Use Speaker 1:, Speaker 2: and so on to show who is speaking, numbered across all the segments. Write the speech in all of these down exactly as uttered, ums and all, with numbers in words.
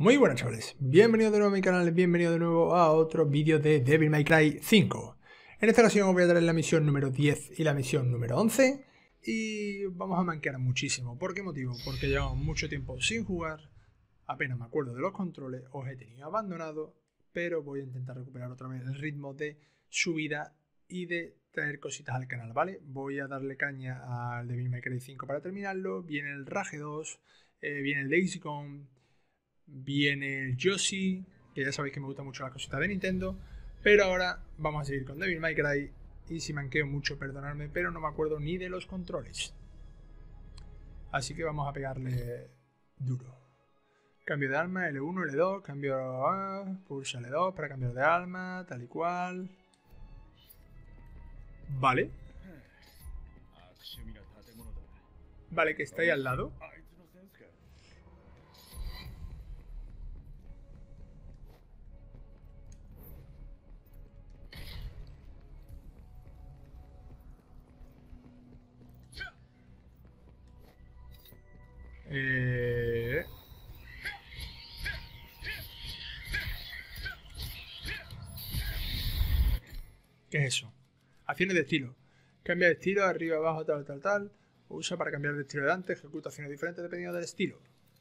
Speaker 1: Muy buenas chavales, bienvenidos de nuevo a mi canal, bienvenidos de nuevo a otro vídeo de Devil May Cry cinco. En esta ocasión os voy a traer la misión número diez y la misión número once. Y vamos a manquear muchísimo. ¿Por qué motivo? Porque llevamos mucho tiempo sin jugar, apenas me acuerdo de los controles, os he tenido abandonado, pero voy a intentar recuperar otra vez el ritmo de subida y de traer cositas al canal, ¿vale? Voy a darle caña al Devil May Cry cinco para terminarlo, viene el Rage dos, eh, viene el Days Gone, viene el Yoshi, que ya sabéis que me gustan mucho las cositas de Nintendo, pero ahora vamos a seguir con Devil May Cry. Y si manqueo mucho, perdonadme, pero no me acuerdo ni de los controles. Así que vamos a pegarle duro. Cambio de arma, L uno, L dos, cambio a... pulsa L dos para cambiar de arma, tal y cual. Vale. Vale, que está ahí al lado. Eh... ¿Qué es eso? Acciones de estilo. Cambia de estilo, arriba, abajo, tal, tal, tal. Usa para cambiar de estilo de antes. Ejecuta acciones diferentes dependiendo del estilo.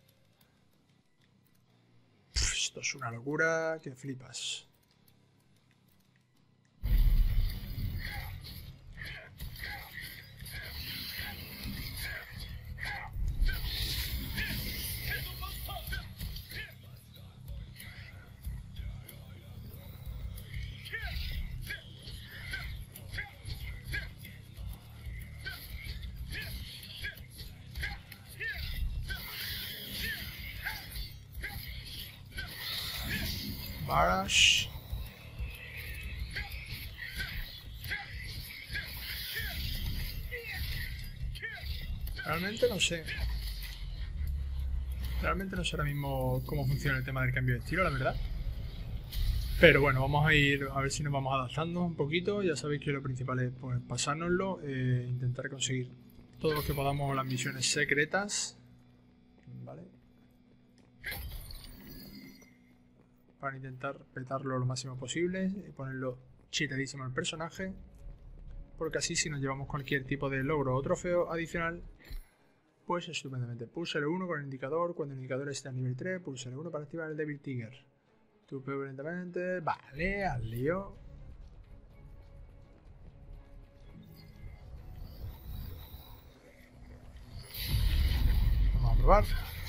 Speaker 1: Pff, esto es una locura que flipas. Barrage. Realmente no sé. Realmente no sé ahora mismo cómo funciona el tema del cambio de estilo, la verdad. Pero bueno, vamos a ir a ver si nos vamos adaptando un poquito. Ya sabéis que lo principal es pues, pasárnoslo, eh, intentar conseguir todo lo que podamos las misiones secretas. Vale. Para intentar petarlo lo máximo posible y ponerlo chetadísimo al personaje. Porque así si nos llevamos cualquier tipo de logro o trofeo adicional, pues estupendamente. Pulsa L uno con el indicador. Cuando el indicador esté a nivel tres, pulsa L uno para activar el Devil Trigger. Tupeo lentamente. Vale, al lío. Vamos a probar.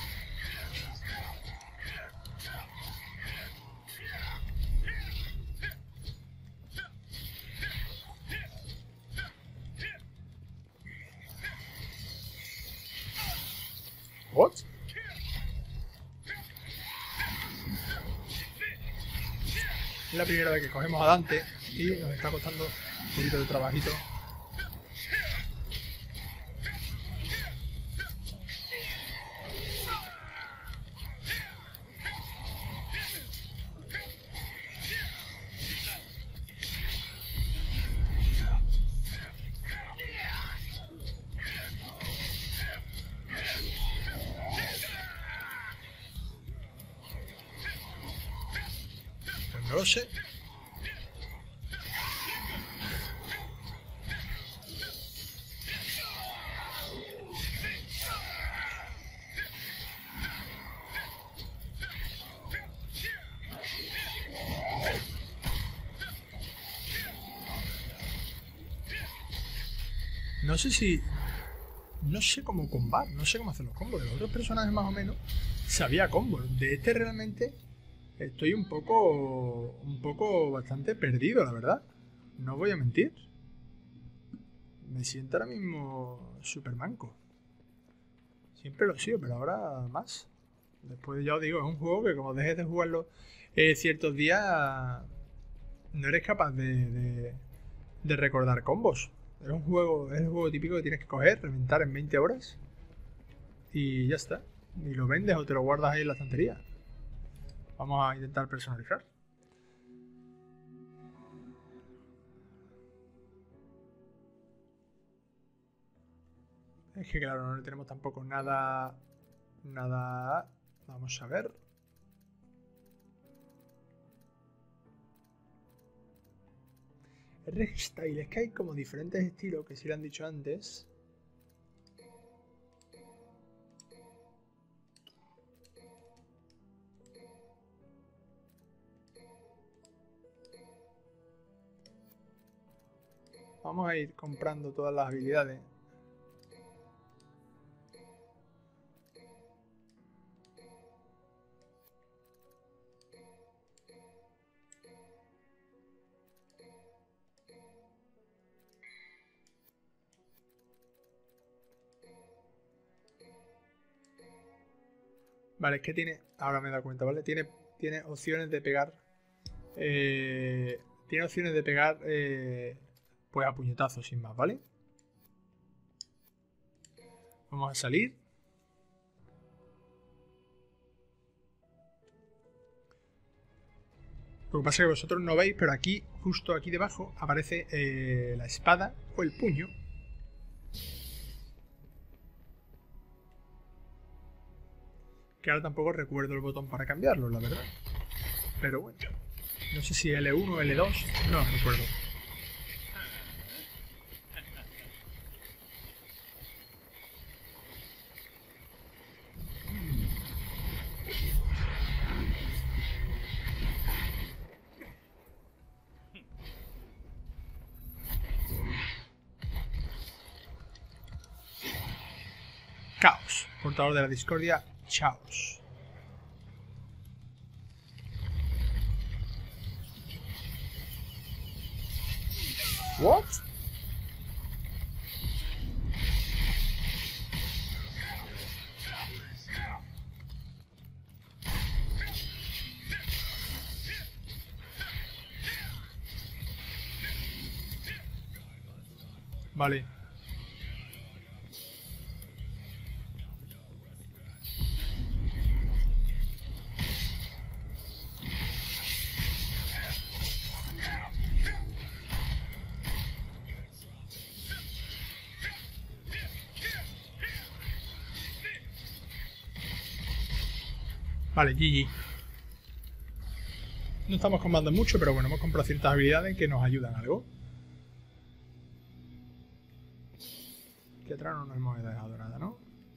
Speaker 1: What? Es la primera vez que cogemos a Dante y nos está costando un poquito de trabajito. Pues no lo sé. No sé si... No sé cómo combar, no sé cómo hacer los combos. De los otros personajes más o menos sabía combos. De este realmente estoy un poco... Un poco bastante perdido, la verdad. No voy a mentir. Me siento ahora mismo super manco. Siempre lo he sido, pero ahora más. Después ya os digo, es un juego que como dejes de jugarlo eh, ciertos días, no eres capaz de, de, de recordar combos. Es un juego, es el juego típico que tienes que coger, reventar en veinte horas y ya está. Y lo vendes o te lo guardas ahí en la estantería. Vamos a intentar personalizar. Es que claro, no tenemos tampoco nada... Nada... Vamos a ver. Regstyle, es que hay como diferentes estilos que sí lo han dicho antes. Vamos a ir comprando todas las habilidades. Vale, es que tiene... Ahora me he dado cuenta, ¿vale? Tiene, tiene opciones de pegar... Eh, tiene opciones de pegar... Eh, pues a puñetazos, sin más, ¿vale? Vamos a salir. Lo que pasa es que vosotros no veis, pero aquí, justo aquí debajo, aparece eh, la espada o el puño. Que ahora tampoco recuerdo el botón para cambiarlo, la verdad. Pero bueno. No sé si L uno o L dos. No recuerdo. Caos. Portador de la discordia. Chaos. What? Vale. Vale, G G. No estamos comando mucho, pero bueno, hemos comprado ciertas habilidades que nos ayudan algo. Que atrás no nos hemos dejado nada, ¿no?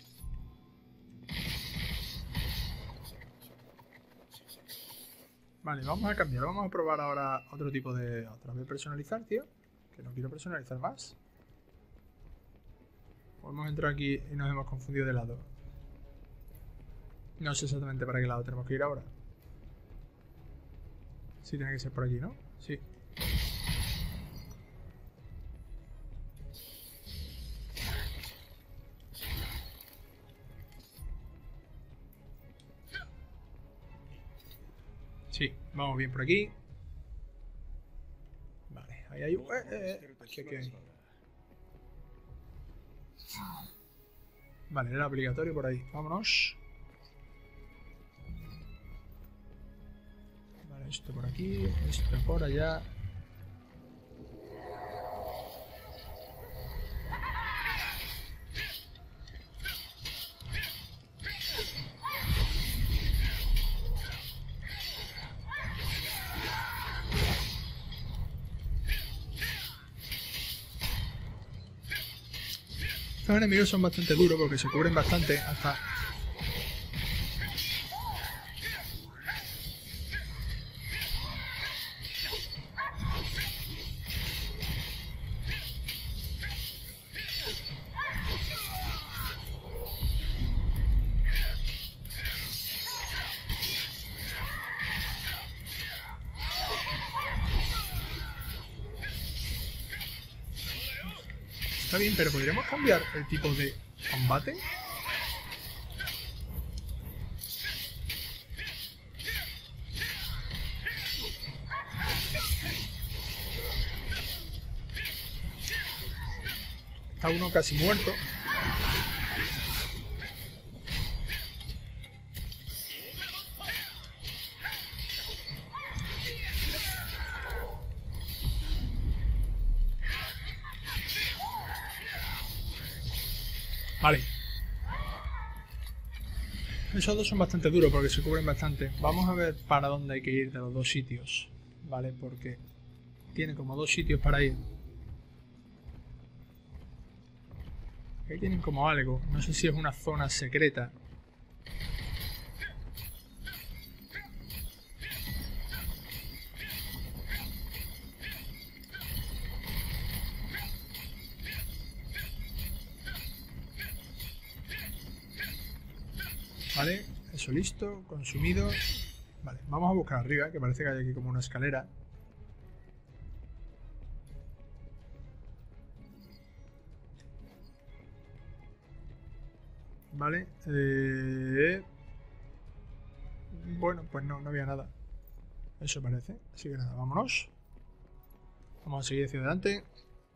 Speaker 1: Vale, vamos a cambiar. Vamos a probar ahora otro tipo de... Otra vez personalizar, tío. Que no quiero personalizar más. O hemos entrado aquí y nos hemos confundido de lado. No sé exactamente para qué lado tenemos que ir ahora. Sí, tiene que ser por aquí, ¿no? Sí. Sí, vamos bien por aquí. Vale, ahí hay un... Eh, eh, eh. Aquí, aquí, aquí. Vale, era obligatorio por ahí. Vámonos. Vale, esto por aquí, esto por allá. Estos enemigos son bastante duros porque se cubren bastante hasta... Está bien, pero ¿podríamos cambiar el tipo de combate? Está uno casi muerto. Vale. Esos dos son bastante duros porque se cubren bastante. Vamos a ver para dónde hay que ir de los dos sitios. Vale, porque tiene como dos sitios para ir. Ahí tienen como algo. No sé si es una zona secreta. Vale, eso listo, consumido. Vale, vamos a buscar arriba, que parece que hay aquí como una escalera. Vale, eh... bueno, pues no, no había nada. Eso parece, así que nada, vámonos. Vamos a seguir hacia adelante.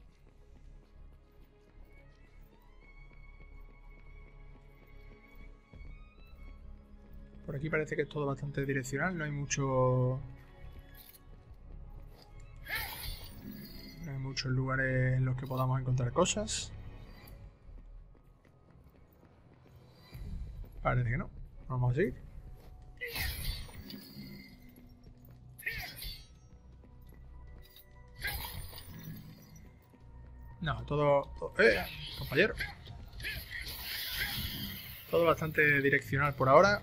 Speaker 1: Por aquí parece que es todo bastante direccional, no hay mucho... No hay muchos lugares en los que podamos encontrar cosas. Parece que no. Vamos a seguir. No, todo... todo ¡eh! Compañero. Todo bastante direccional por ahora.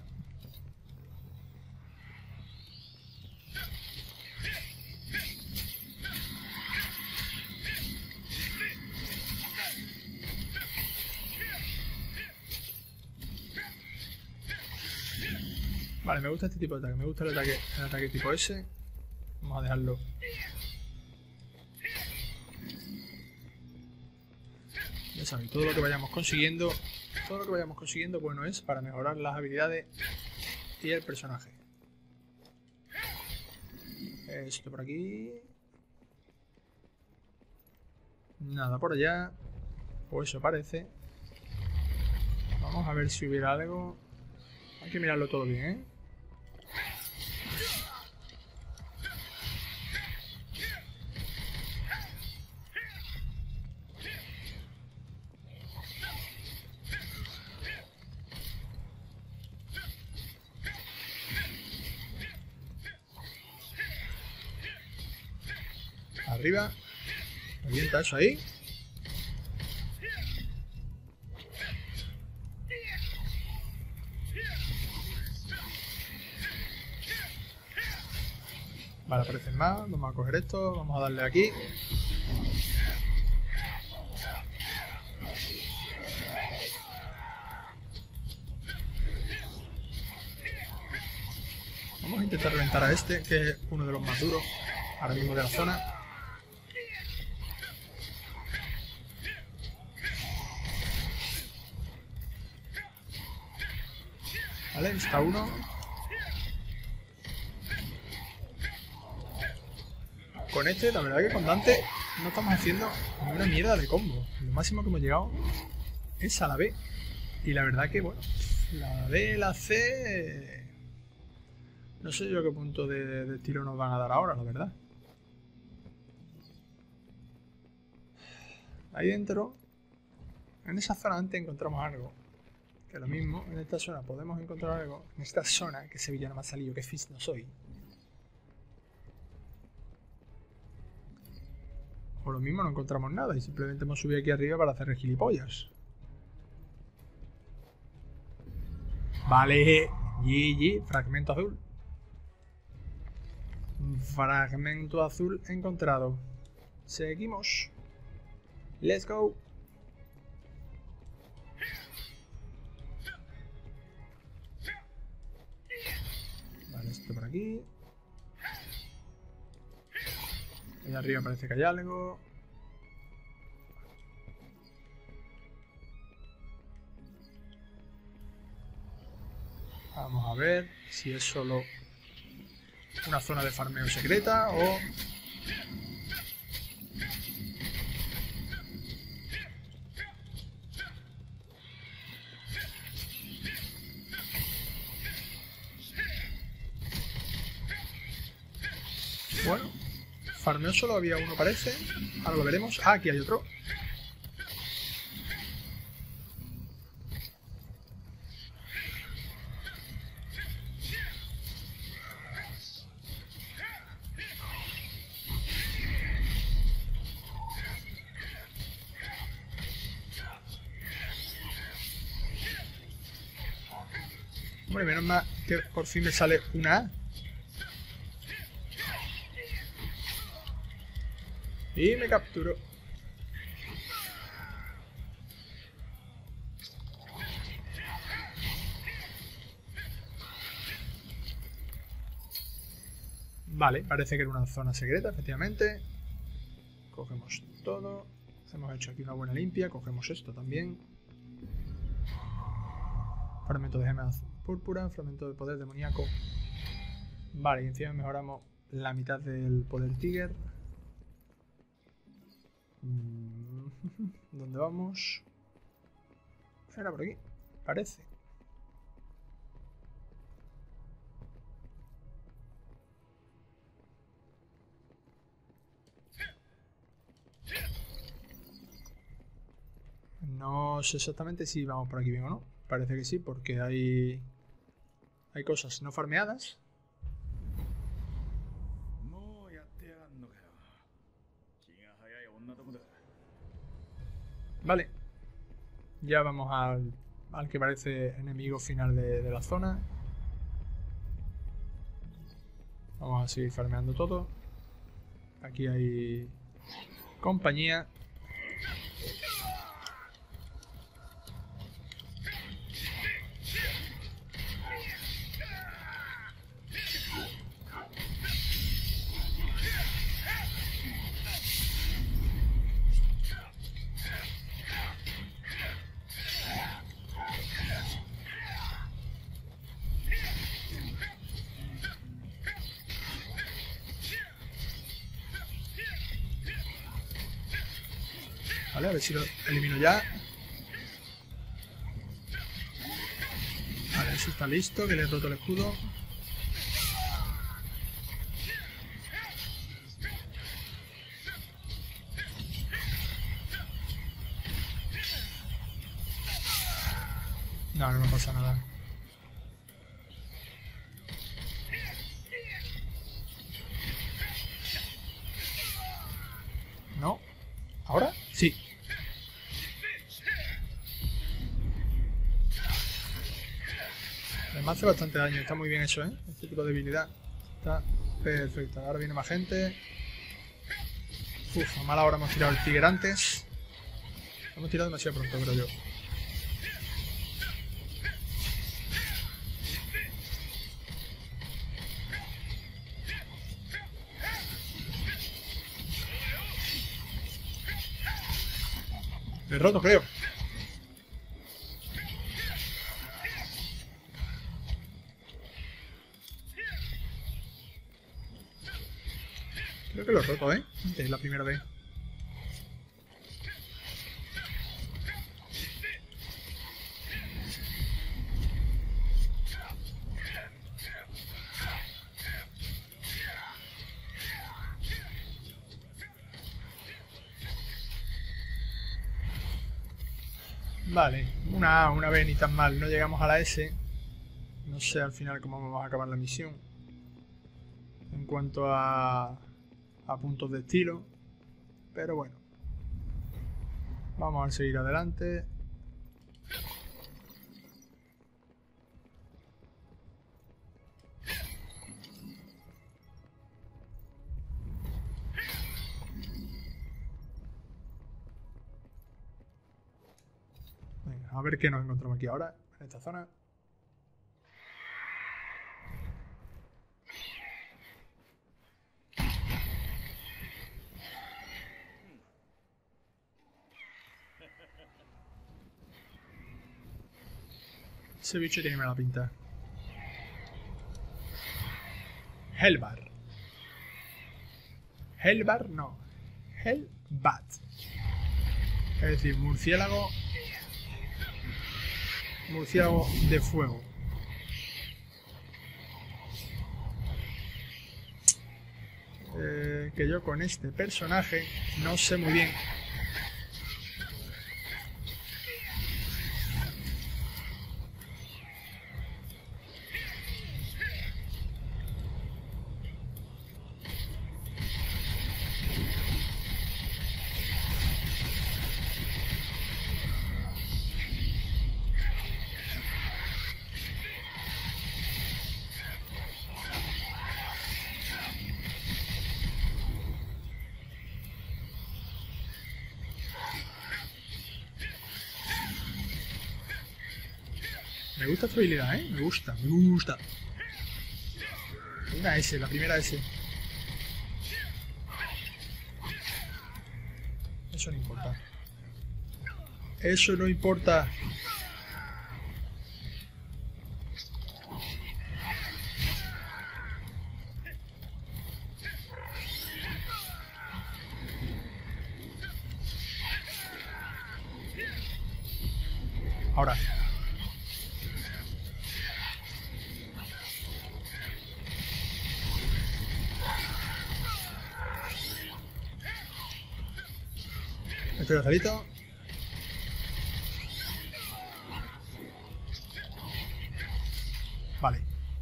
Speaker 1: Vale, me gusta este tipo de ataque. Me gusta el ataque, el ataque tipo ese. Vamos a dejarlo. Ya sabéis, todo lo que vayamos consiguiendo, todo lo que vayamos consiguiendo, bueno, es para mejorar las habilidades y el personaje. Esto por aquí. Nada por allá. O eso parece. Vamos a ver si hubiera algo. Hay que mirarlo todo bien, ¿eh? Arriba. Revienta eso ahí. Vale, aparecen más. Vamos a coger esto. Vamos a darle aquí. Vamos a intentar reventar a este, que es uno de los más duros ahora mismo de la zona. Vale, está uno. Con este, la verdad que con Dante no estamos haciendo una mierda de combo. Lo máximo que hemos llegado es a la B. Y la verdad que, bueno, la B, la C... No sé yo qué punto de, de tiro nos van a dar ahora, la verdad. Ahí dentro, en esa zona antes encontramos algo. Que lo mismo, en esta zona podemos encontrar algo. En esta zona, que Sevilla no me ha salido, que Fizz no soy. O lo mismo no encontramos nada y simplemente hemos subido aquí arriba para hacer el gilipollas. Vale, G G, fragmento azul. Fragmento azul encontrado. Seguimos. Let's go. Vale, esto por aquí. Ahí arriba parece que hay algo. Vamos a ver si es solo una zona de farmeo secreta o... Bueno, farmeo solo había uno parece. Ahora lo veremos. Ah, aquí hay otro. Hombre, menos mal que por fin me sale una A. Y me capturó. Vale, parece que era una zona secreta, efectivamente. Cogemos todo. Hemos hecho aquí una buena limpia. Cogemos esto también. Fragmento de gemas púrpura. Fragmento de poder demoníaco. Vale, y encima mejoramos la mitad del poder Tiger. ¿Dónde vamos? Era por aquí, parece. No sé exactamente si vamos por aquí bien o no. Parece que sí, porque hay hay cosas no farmeadas. Vale. Ya vamos al, al que parece enemigo final de, de la zona. Vamos a seguir farmeando todo. Aquí hay compañía. Vale, a ver si lo elimino ya. Vale, eso está listo, que le he roto el escudo. No, no me pasa nada. No. ¿Ahora? Sí. Además hace bastante daño, está muy bien eso, ¿eh? Este tipo de debilidad está perfecto. Ahora viene más gente. Uf, a mala hora hemos tirado el Tiger antes. Lo hemos tirado demasiado pronto, creo yo. Le he roto, creo. Creo que lo he roto, ¿eh? Es la primera vez. Vale, una A, una B, ni tan mal. No llegamos a la S. No sé al final cómo vamos a acabar la misión. En cuanto a, a puntos de estilo. Pero bueno. Vamos a seguir adelante. Venga, a ver qué nos encontramos aquí ahora, en esta zona. Ese bicho tiene mala pinta. Hellbar. Hellbar no. Hellbat. Es decir, murciélago. Murciélago de fuego. Eh, que yo con este personaje no sé muy bien. Me gusta esta habilidad, ¿eh? Me gusta, me gusta. Una S, la primera S. Eso no importa. Eso no importa. Ahora. Espera, salito. Vale.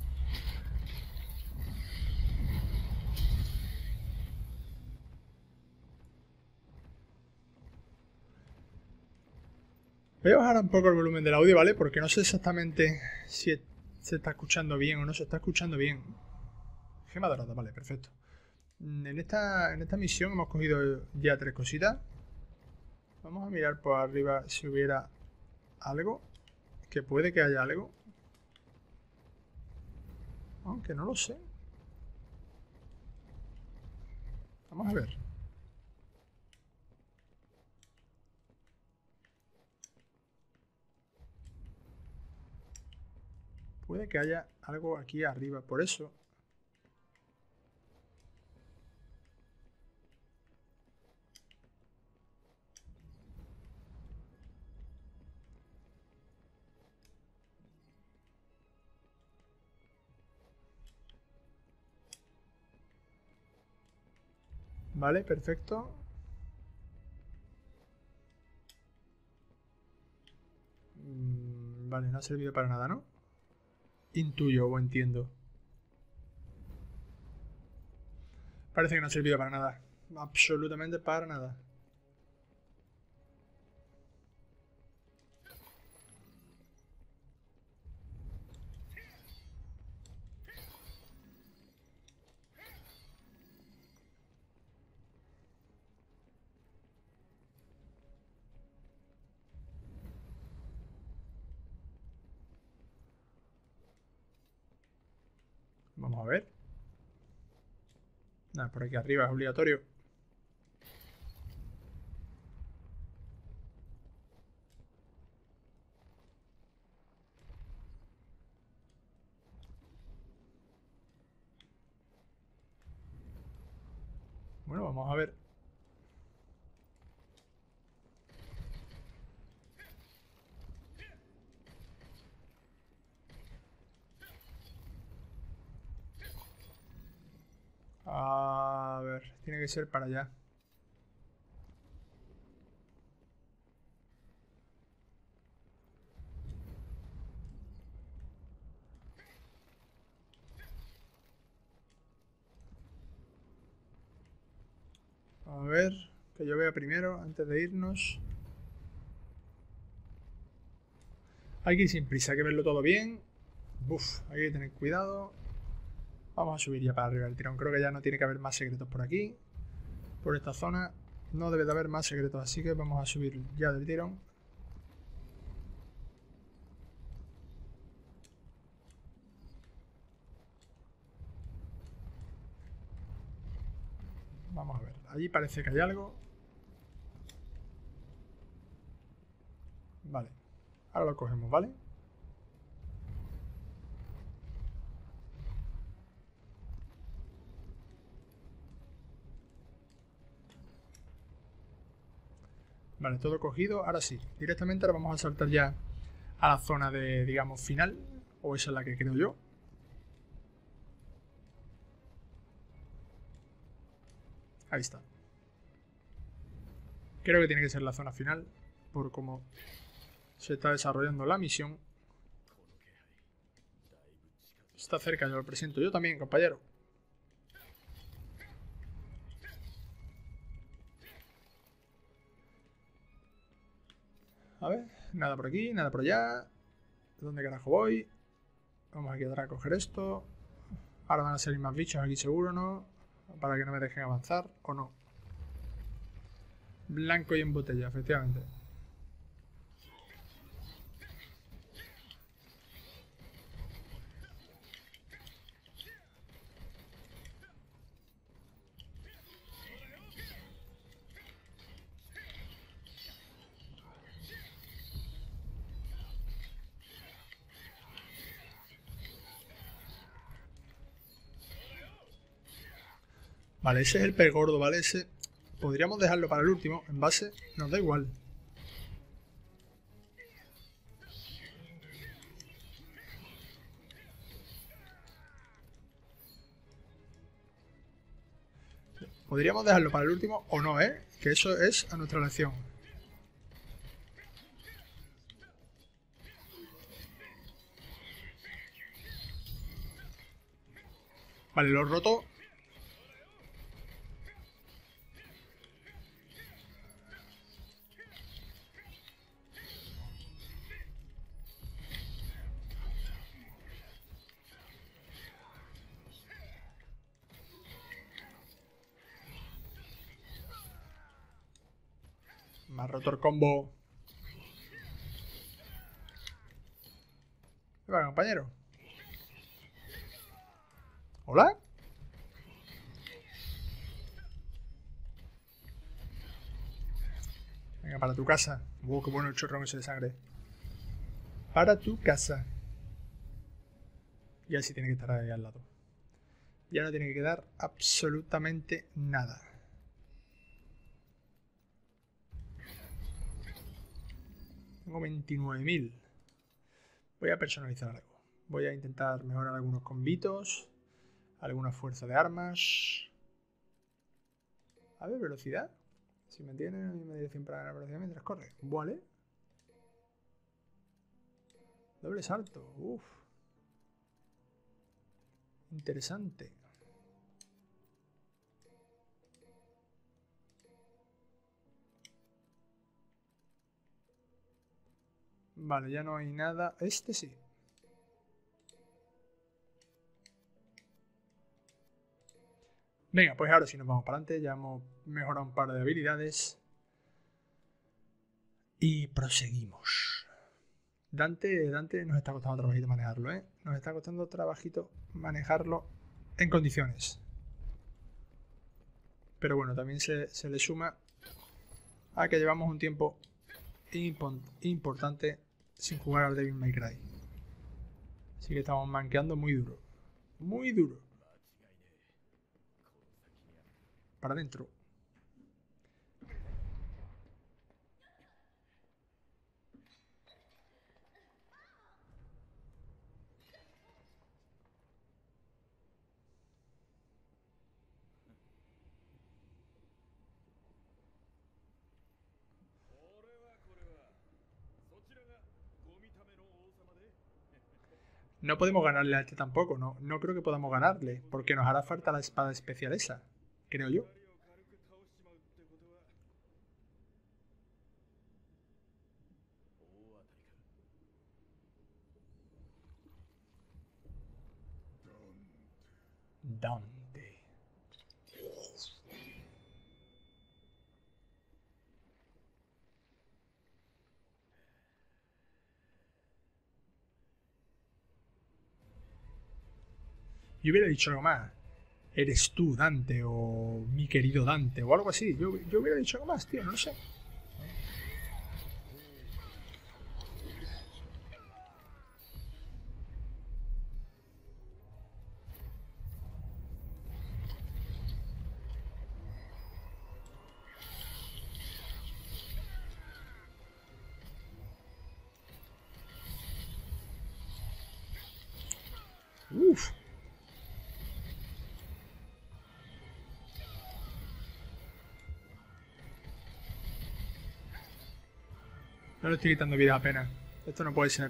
Speaker 1: Voy a bajar un poco el volumen del audio, ¿vale? Porque no sé exactamente si se está escuchando bien o no se está escuchando bien. Gema dorada, vale, perfecto. En esta, en esta misión hemos cogido ya tres cositas. Vamos a mirar por arriba si hubiera algo. Que puede que haya algo. Aunque no lo sé. Vamos a ver. Puede que haya algo aquí arriba, por eso. Vale, perfecto. Mm, vale, no ha servido para nada, ¿no? Intuyo o entiendo. Parece que no ha servido para nada. Absolutamente para nada. Vamos a ver. Nada, por aquí arriba es obligatorio. Bueno, vamos a ver. A ver, tiene que ser para allá. A ver, que yo vea primero antes de irnos. Hay que ir sin prisa, hay que verlo todo bien. Uf, hay que tener cuidado. Vamos a subir ya para arriba del tirón. Creo que ya no tiene que haber más secretos por aquí. Por esta zona no debe de haber más secretos, así que vamos a subir ya del tirón. Vamos a ver, allí parece que hay algo. Vale, ahora lo cogemos, ¿vale? Vale, todo cogido. Ahora sí, directamente ahora vamos a saltar ya a la zona de, digamos, final. O esa es la que creo yo. Ahí está. Creo que tiene que ser la zona final. Por cómo se está desarrollando la misión. Está cerca, yo lo presento yo también, compañero. A ver, nada por aquí, nada por allá. ¿Dónde carajo voy? Vamos aquí atrás a coger esto. Ahora van a salir más bichos aquí seguro, ¿no? Para que no me dejen avanzar, ¿o no? Blanco y en botella, efectivamente. Vale, ese es el pez gordo, ¿vale? Ese podríamos dejarlo para el último. En base nos da igual. Podríamos dejarlo para el último o no, ¿eh? Que eso es a nuestra elección. Vale, lo roto. Me ha roto el combo. ¿Qué va, compañero? ¿Hola? Venga, para tu casa. Uh, qué bueno el chorrón ese de sangre. Para tu casa. Ya sí tiene que estar ahí al lado. Ya no tiene que quedar absolutamente nada. Tengo veintinueve mil. Voy a personalizar algo. Voy a intentar mejorar algunos combitos. Alguna fuerza de armas. A ver, velocidad. Si mantiene la misma dirección para ganar velocidad mientras corre. Vale. Doble salto. Uf. Interesante. Vale, ya no hay nada. Este sí. Venga, pues ahora sí nos vamos para adelante. Ya hemos mejorado un par de habilidades. Y proseguimos. Dante, Dante nos está costando trabajito manejarlo, ¿eh? Nos está costando trabajito manejarlo en condiciones. Pero bueno, también se, se le suma a que llevamos un tiempo importante sin jugar al Devil May Cry. Así que estamos manqueando muy duro. Muy duro. Para adentro. No podemos ganarle a este tampoco, no, no creo que podamos ganarle, porque nos hará falta la espada especial esa, creo yo. Dante. Yo hubiera dicho algo más. Eres tú, Dante, o mi querido Dante, o algo así. Yo, yo hubiera dicho algo más, tío, no lo sé. Uf. No le estoy quitando vida apenas. Esto no puede ser.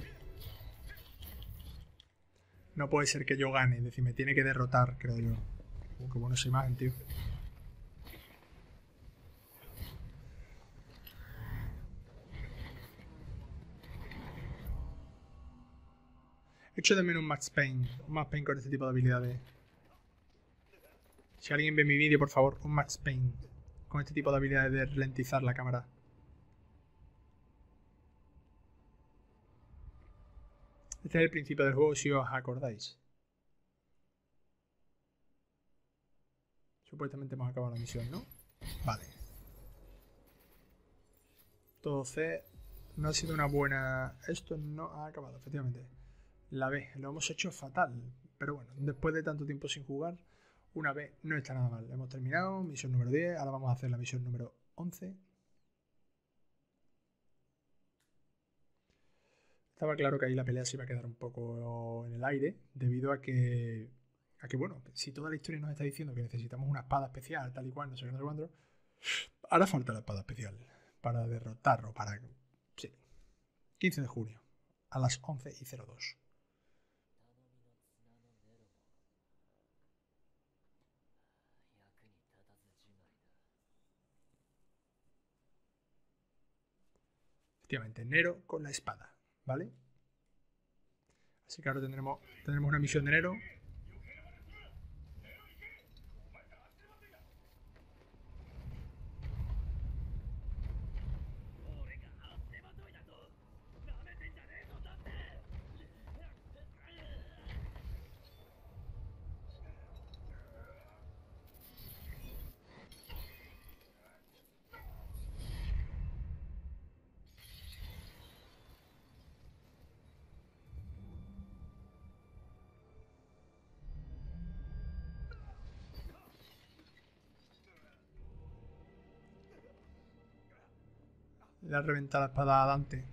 Speaker 1: No puede ser que yo gane. Es decir, me tiene que derrotar, creo yo. Uh, qué buena esa imagen, tío. Echo de menos un Max Payne. Un Max Payne con este tipo de habilidades. Si alguien ve mi vídeo, por favor, un Max Payne. Con este tipo de habilidades de ralentizar la cámara. Este es el principio del juego, si os acordáis. Supuestamente hemos acabado la misión, ¿no? Vale. Todo C. No ha sido una buena... Esto no ha acabado, efectivamente. La B. Lo hemos hecho fatal. Pero bueno, después de tanto tiempo sin jugar, una vez no está nada mal. Hemos terminado, misión número diez, ahora vamos a hacer la misión número once. Estaba claro que ahí la pelea se iba a quedar un poco en el aire, debido a que, a que, bueno, si toda la historia nos está diciendo que necesitamos una espada especial, tal y cual, no sé qué, no sé cuándo, hará falta la espada especial para derrotarlo, para... Sí, quince de junio, a las once y cero dos. Efectivamente, Nero con la espada, ¿vale? Así que ahora tendremos, tendremos una misión de Nero. Le ha reventado la espada a Dante.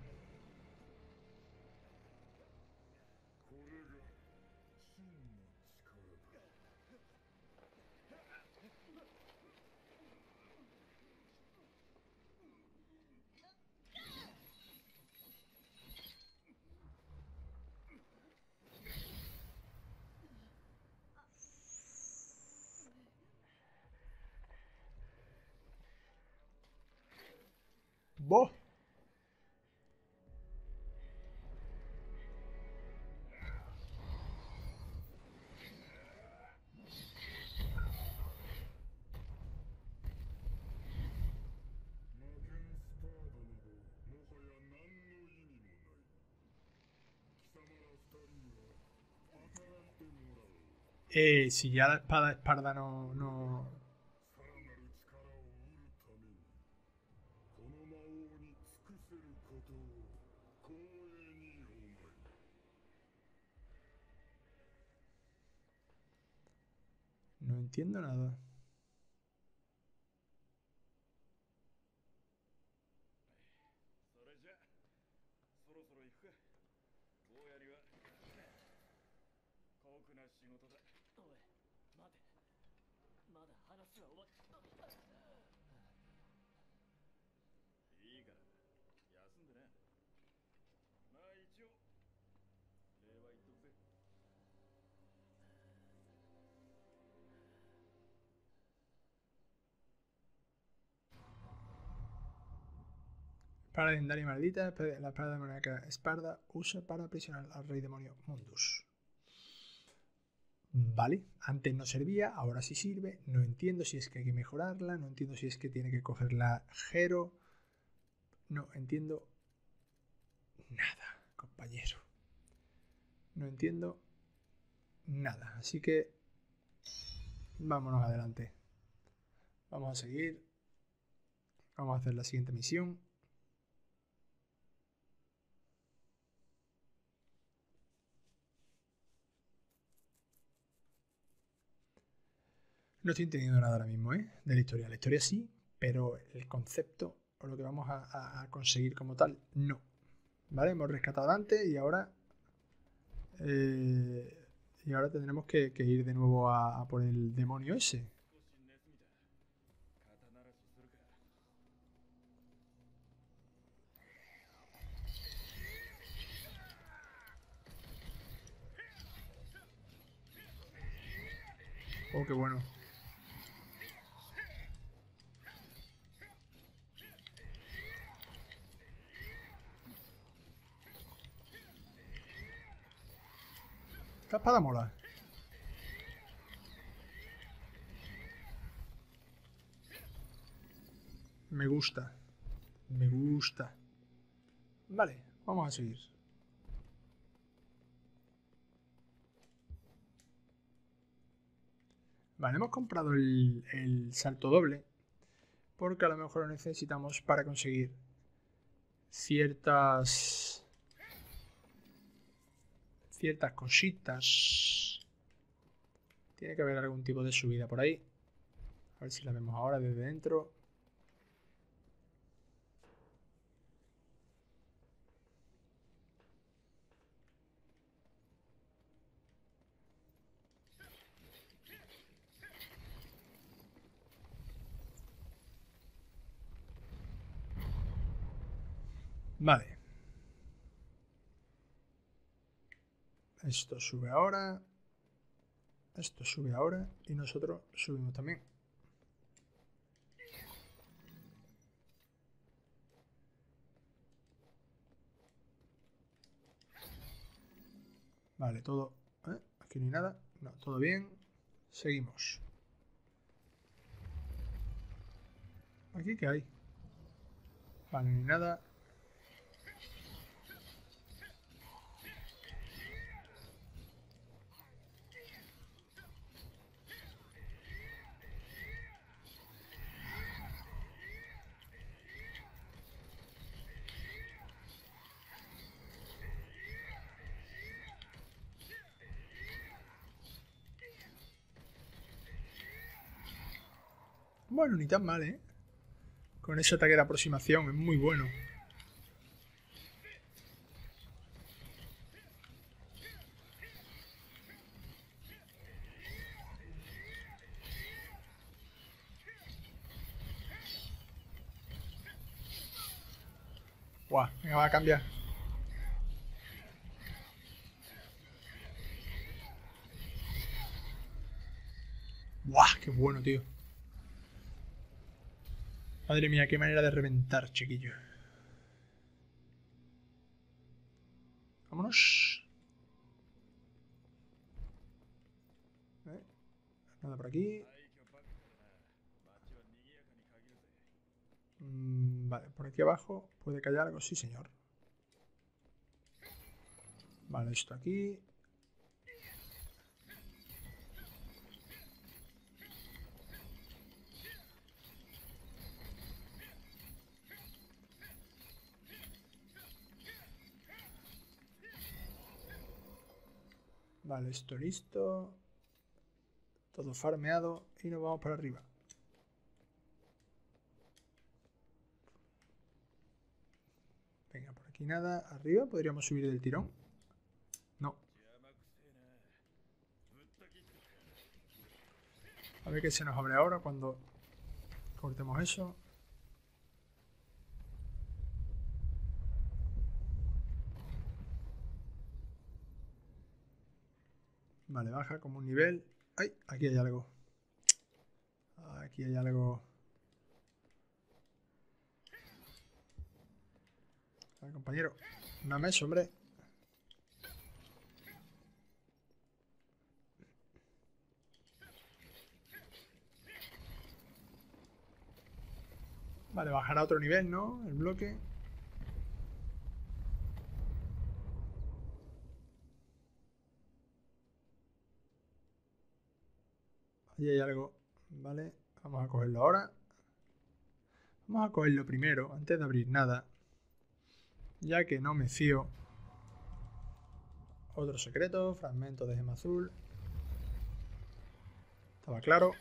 Speaker 1: ¡Boh! Eh, si ya la espada esparda no, no... No entiendo nada. Espada legendaria maldita, la espada demoníaca Esparda usa para aprisionar al rey demonio Mundus. Vale, antes no servía, ahora sí sirve. No entiendo si es que hay que mejorarla, no entiendo si es que tiene que cogerla Jero. No entiendo nada, compañero. No entiendo nada, así que vámonos adelante. Vamos a seguir. Vamos a hacer la siguiente misión. No estoy entendiendo nada ahora mismo, ¿eh? De la historia. La historia sí, pero el concepto o lo que vamos a, a conseguir como tal, no. ¿Vale? Hemos rescatado a Dante y ahora... Eh, y ahora tendremos que, que ir de nuevo a, a por el demonio ese. Oh, qué bueno. Esta espada mola. Me gusta. Me gusta. Vale, vamos a seguir. Vale, hemos comprado el, el salto doble. Porque a lo mejor lo necesitamos para conseguir ciertas... Ciertas cositas. Tiene que haber algún tipo de subida por ahí. A ver si la vemos ahora desde dentro. Vale. Esto sube ahora. Esto sube ahora. Y nosotros subimos también. Vale, todo... ¿eh? Aquí no hay nada. No, todo bien. Seguimos. ¿Aquí qué hay? Vale, no hay nada. Bueno, ni tan mal, ¿eh? Con ese ataque de aproximación, es muy bueno. Buah, venga, va a cambiar. Buah, qué bueno, tío. Madre mía, qué manera de reventar, chiquillo. Vámonos. ¿Eh? Nada por aquí. Mm, vale, por aquí abajo puede caer algo. Sí, señor. Vale, esto aquí. Vale, esto listo. Todo farmeado y nos vamos para arriba. Venga, por aquí nada. Arriba podríamos subir del tirón. No. A ver qué se nos abre ahora cuando cortemos eso. Vale, baja como un nivel. ¡Ay! Aquí hay algo. Aquí hay algo. A ver, compañero. Una mesa, hombre. Vale, bajará a otro nivel, ¿no? El bloque. Ahí hay algo. Vale, vamos a cogerlo ahora. Vamos a cogerlo primero, antes de abrir nada. Ya que no me fío. Otro secreto, fragmento de gema azul. Estaba claro.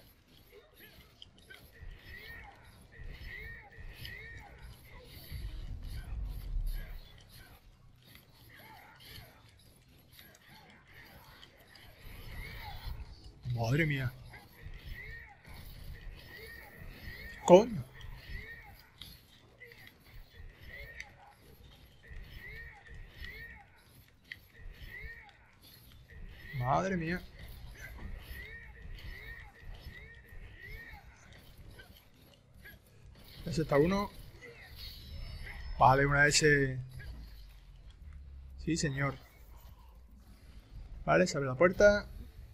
Speaker 1: Madre mía. Coño. Madre mía. Ese está uno. Vale, una S. Sí, señor. Vale, se abre la puerta.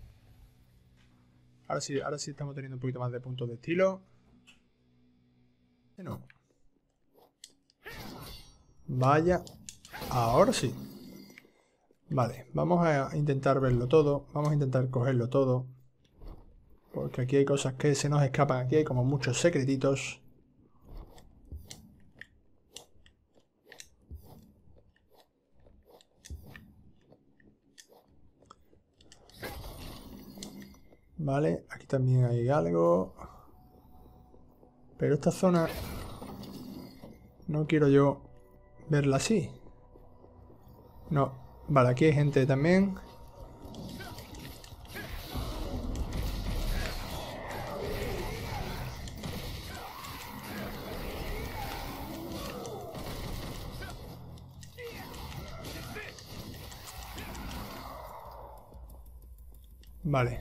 Speaker 1: Ahora sí, ahora sí estamos teniendo un poquito más de puntos de estilo. No. Vaya. Ahora sí. Vale, vamos a intentar verlo todo. Vamos a intentar cogerlo todo. Porque aquí hay cosas que se nos escapan. Aquí hay como muchos secretitos. Vale, aquí también hay algo. Pero esta zona no quiero yo verla así. No. Vale, aquí hay gente también. Vale.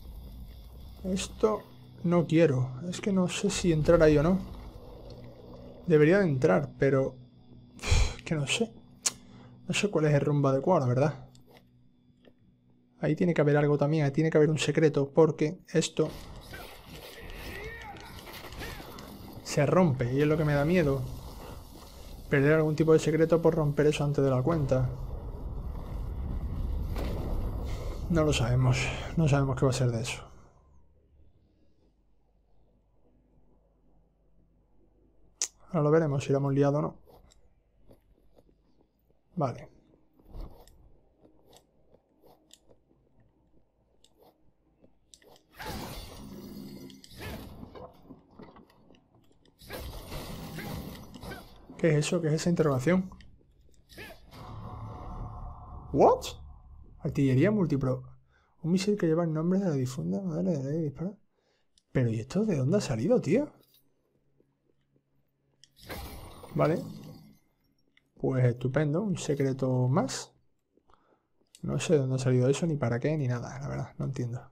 Speaker 1: Esto no quiero. Es que no sé si entrar ahí o no. Debería de entrar, pero... Es que no sé. No sé cuál es el rumbo adecuado, ¿verdad? Ahí tiene que haber algo también. Ahí tiene que haber un secreto, porque esto... se rompe y es lo que me da miedo. Perder algún tipo de secreto por romper eso antes de la cuenta. No lo sabemos. No sabemos qué va a ser de eso. Ahora lo veremos si lo hemos liado o no. Vale. ¿Qué es eso? ¿Qué es esa interrogación? ¿What? Artillería múltiplo. Un misil que lleva el nombre de la difunda madre de la ley dispara. Pero ¿y esto de dónde ha salido, tío? Vale. Pues estupendo, un secreto más. No sé de dónde ha salido eso, ni para qué, ni nada, la verdad, no entiendo.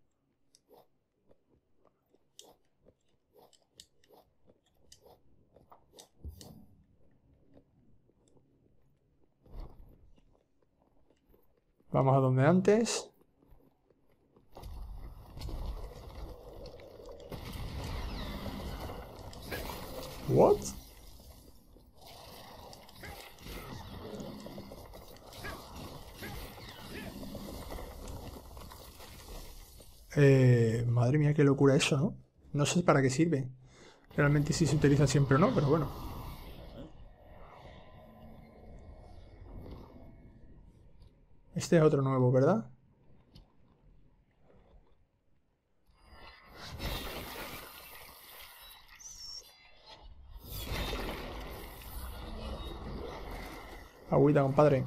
Speaker 1: Vamos a donde antes. What? Eh, madre mía, qué locura eso, ¿no? No sé para qué sirve. Realmente si se utiliza siempre o no, pero bueno. Este es otro nuevo, ¿verdad? Agüita, compadre.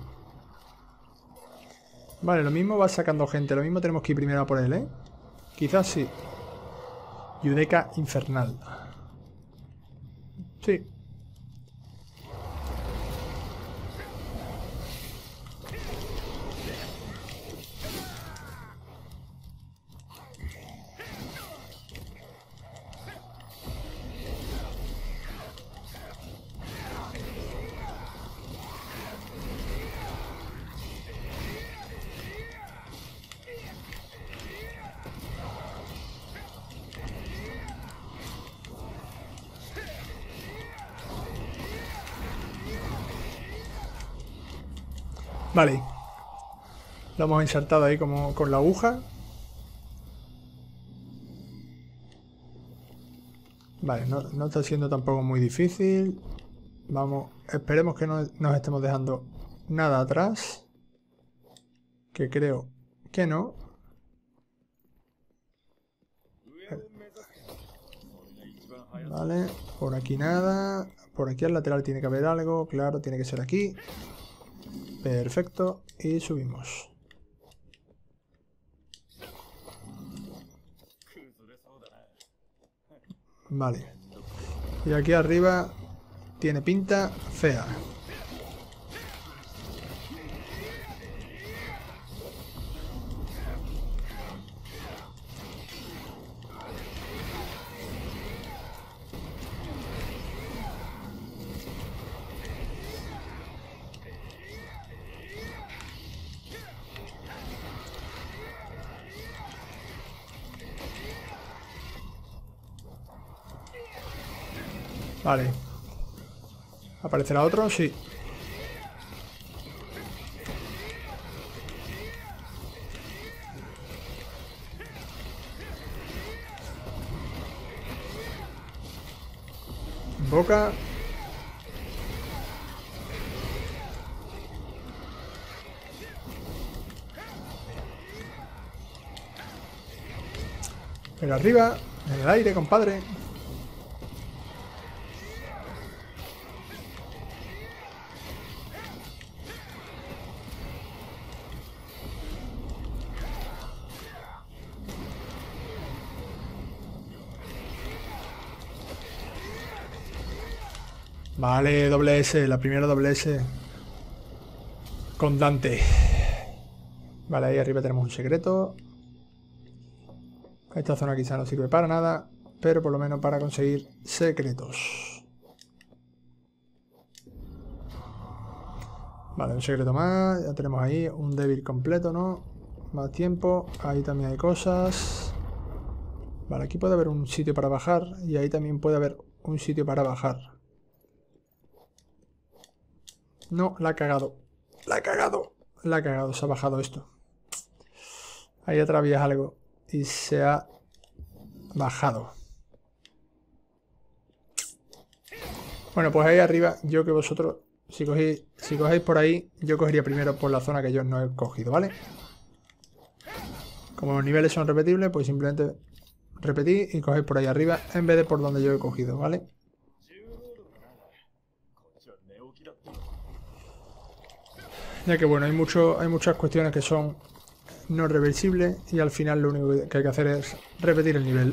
Speaker 1: Vale, lo mismo va sacando gente. Lo mismo tenemos que ir primero a por él, ¿eh? Quizás sí. Judeca infernal. Sí. Vale. Lo hemos insertado ahí como con la aguja. Vale, no, no está siendo tampoco muy difícil. Vamos, esperemos que no nos estemos dejando nada atrás. Que creo que no. Vale, por aquí nada. Por aquí al lateral tiene que haber algo. Claro, tiene que ser aquí. Perfecto. Y subimos. Vale. Y aquí arriba tiene pinta fea. Vale. ¿Aparecerá otro? Sí. Boca. Pero arriba, en el aire, compadre. Vale, doble S, la primera doble S. Con Dante. Vale, ahí arriba tenemos un secreto. Esta zona quizá no sirve para nada, pero por lo menos para conseguir secretos. Vale, un secreto más. Ya tenemos ahí un débil completo, ¿no? Más tiempo. Ahí también hay cosas. Vale, aquí puede haber un sitio para bajar. Y ahí también puede haber un sitio para bajar. No, la ha cagado. La ha cagado. La ha cagado. Se ha bajado esto. Ahí atrás había algo. Y se ha bajado. Bueno, pues ahí arriba, yo que vosotros, si cogéis, si cogéis por ahí, yo cogería primero por la zona que yo no he cogido, ¿vale? Como los niveles son repetibles, pues simplemente repetís y cogéis por ahí arriba en vez de por donde yo he cogido, ¿vale? Ya que bueno, hay, mucho, hay muchas cuestiones que son no reversibles y al final lo único que hay que hacer es repetir el nivel.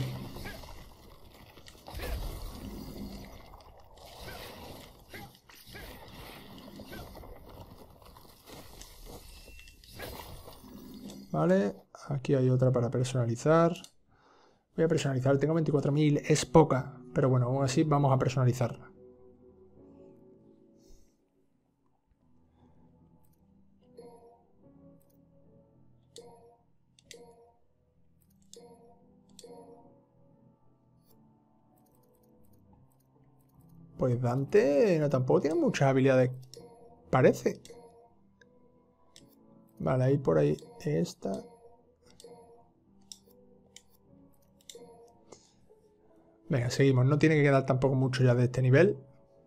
Speaker 1: Vale, aquí hay otra para personalizar. Voy a personalizar, tengo veinticuatro mil, es poca, pero bueno, aún así vamos a personalizarla. Pues Dante no tampoco tiene muchas habilidades, parece. Vale, ahí por ahí esta. Venga, seguimos. No tiene que quedar tampoco mucho ya de este nivel.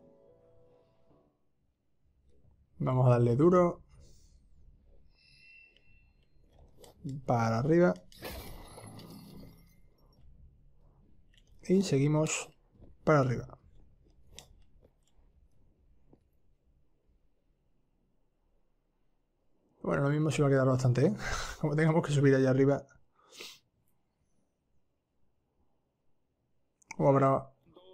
Speaker 1: Vamos a darle duro. Para arriba. Y seguimos para arriba. Bueno, lo mismo se va a quedar bastante, ¿eh? Como tengamos que subir allá arriba. O habrá...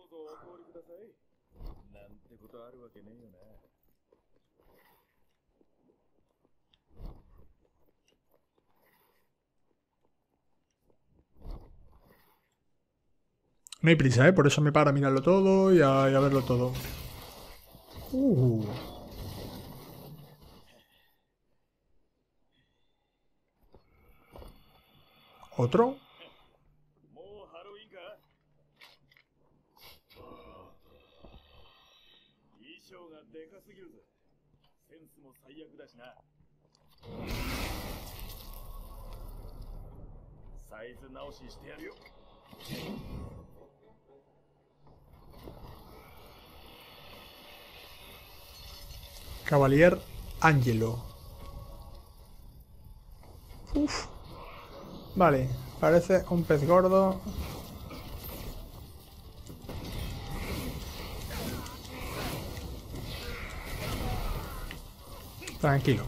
Speaker 1: No hay prisa, ¿eh? Por eso me para a mirarlo todo y a, y a verlo todo. Uh. ¿Otro? Cavalier Angelo. Uf. Vale, parece un pez gordo. Tranquilo.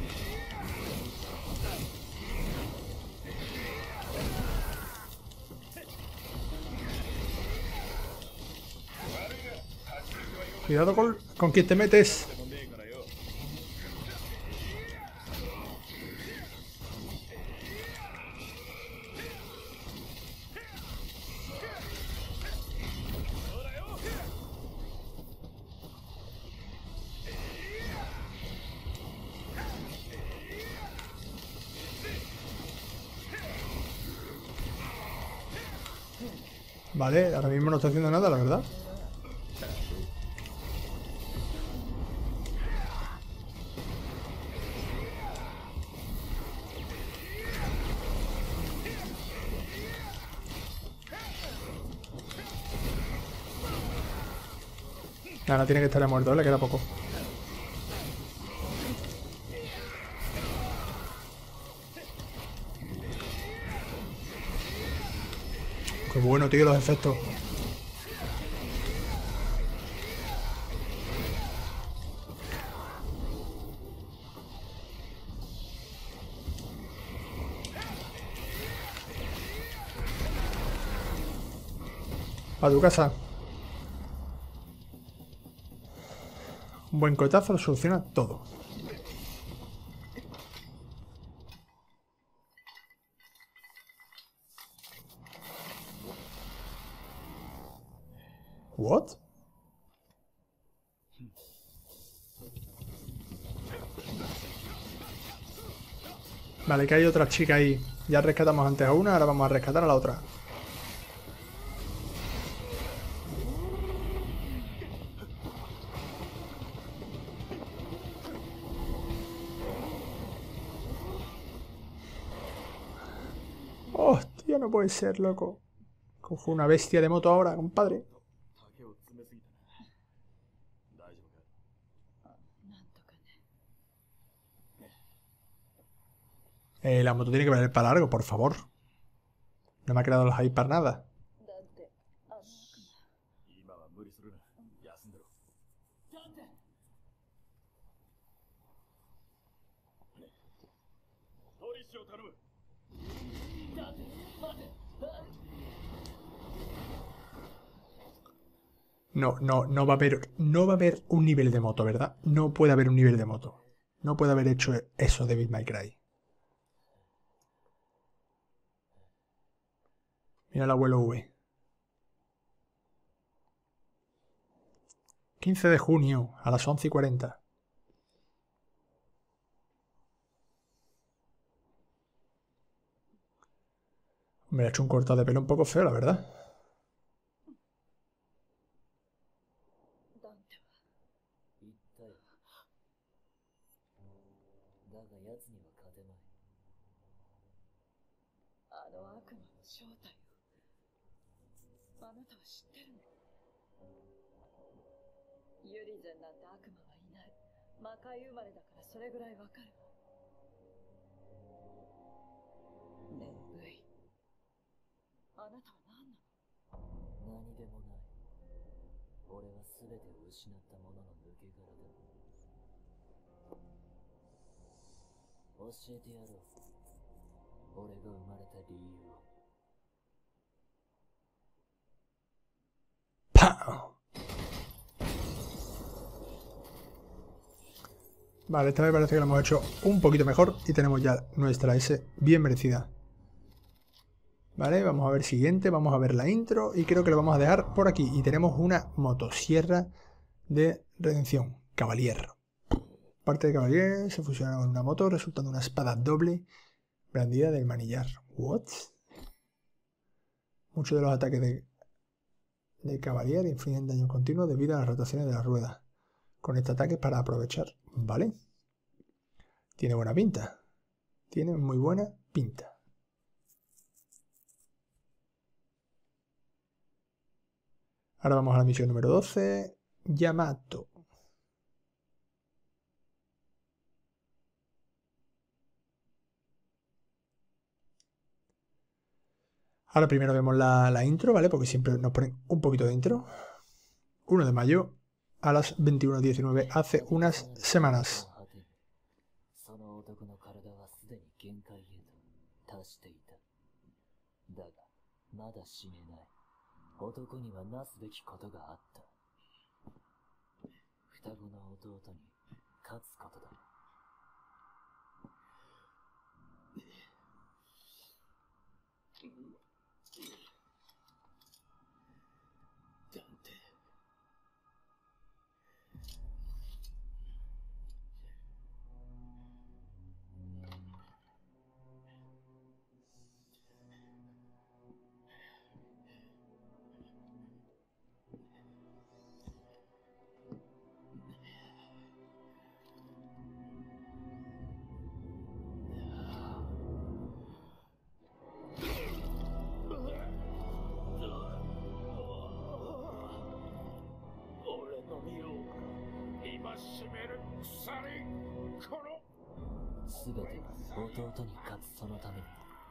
Speaker 1: Cuidado con, con quien te metes. Vale, ahora mismo no está haciendo nada, la verdad. Nada, tiene que estar muerto, le queda poco. Qué bueno, tío, los efectos. A tu casa. Un buen cohetazo lo soluciona todo. ¿What? Vale, que hay otra chica ahí. Ya rescatamos antes a una, ahora vamos a rescatar a la otra. Hostia, no puede ser, loco. Cojo una bestia de moto ahora, compadre. Eh, la moto tiene que valer para largo, por favor. No me ha quedado los hype para nada. No, no, no va a haber, no va a haber un nivel de moto, ¿verdad? No puede haber un nivel de moto. No puede haber hecho eso Devil May Cry. Mira el abuelo V. quince de junio, a las once y cuarenta. Me ha hecho un cortado de pelo un poco feo, la verdad. ¡Pau! Vale, esta vez parece que lo hemos hecho un poquito mejor y tenemos ya nuestra S bien merecida. Vale, vamos a ver siguiente, vamos a ver la intro y creo que lo vamos a dejar por aquí. Y tenemos una motosierra de redención, Cavalier. Parte de Cavalier se fusiona con una moto resultando una espada doble brandida del manillar. ¿What? Muchos de los ataques de, de Cavalier infligen daño continuo debido a las rotaciones de la rueda. Con este ataque para aprovechar, ¿vale? Tiene buena pinta. Tiene muy buena pinta. Ahora vamos a la misión número doce. Yamato. Ahora primero vemos la, la intro, ¿vale? Porque siempre nos ponen un poquito de intro. uno de mayo a las veintiuno diecinueve, hace unas semanas.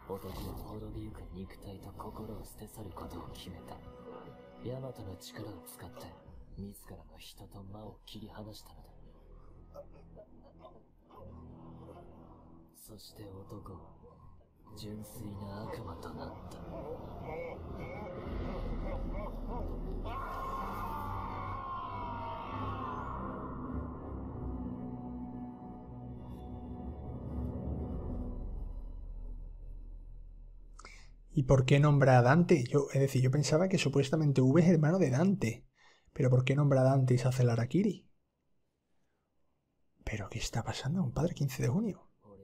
Speaker 2: 男は滅びゆく肉体と心を捨て去ることを決めた。ヤマトの力を使って自らの人と魔を切り離したのだ。そして男は純粋な悪魔となった。
Speaker 1: ¿Y por qué nombra a Dante? Yo, es decir, yo pensaba que supuestamente V es hermano de Dante. ¿Pero por qué nombra a Dante y se hace el Harakiri? ¿Pero qué está pasando, compadre? quince de junio.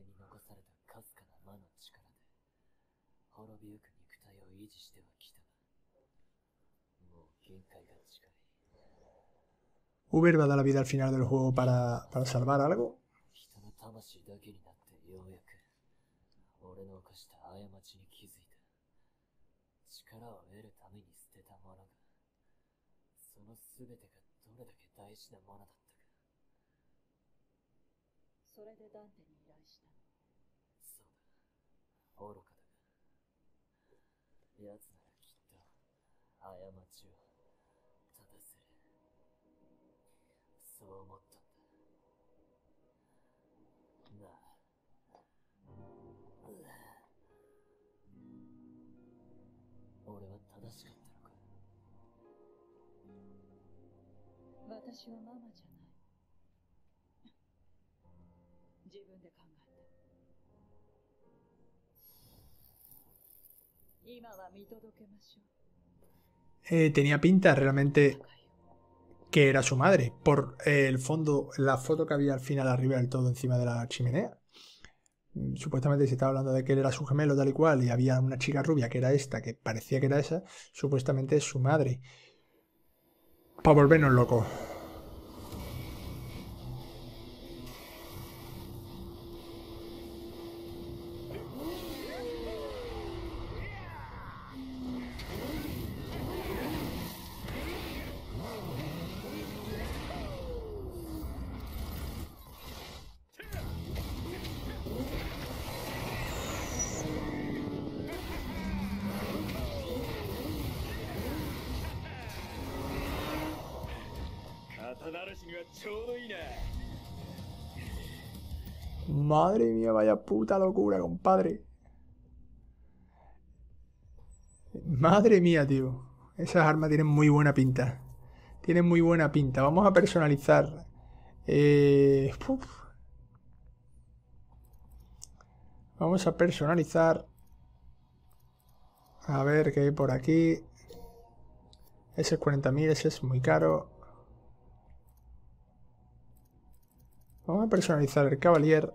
Speaker 1: ¿Uber va a dar la vida al final del juego para, para salvar algo? Eh, tenía pinta realmente que era su madre, por eh, el fondo, la foto que había al final arriba del todo encima de la chimenea. Supuestamente se estaba hablando de que él era su gemelo tal y cual, y había una chica rubia que era esta, que parecía que era esa, supuestamente es su madre. Para volvernos locos. Madre mía, vaya puta locura, compadre. Madre mía, tío. Esas armas tienen muy buena pinta. Tienen muy buena pinta. Vamos a personalizar. Eh... Vamos a personalizar. A ver qué hay por aquí. Ese es cuarenta mil, ese es muy caro. Vamos a personalizar el Cavalier.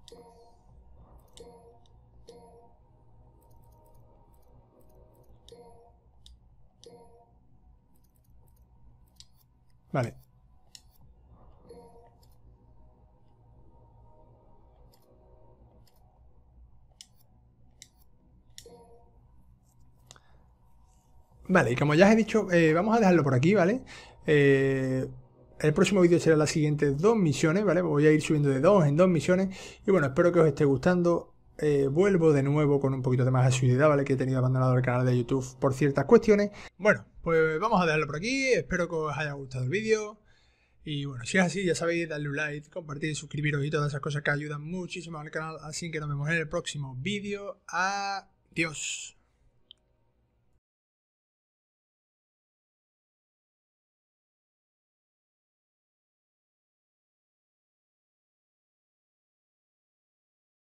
Speaker 1: Vale. Vale, y como ya os he dicho, eh, vamos a dejarlo por aquí, ¿vale? Eh... El próximo vídeo será las siguientes dos misiones, ¿vale? Voy a ir subiendo de dos en dos misiones. Y bueno, espero que os esté gustando. Eh, vuelvo de nuevo con un poquito de más asiduidad, ¿vale? Que he tenido abandonado el canal de YouTube por ciertas cuestiones. Bueno, pues vamos a dejarlo por aquí. Espero que os haya gustado el vídeo. Y bueno, si es así, ya sabéis, darle un like, compartir, suscribiros y todas esas cosas que ayudan muchísimo al canal. Así que nos vemos en el próximo vídeo. Adiós.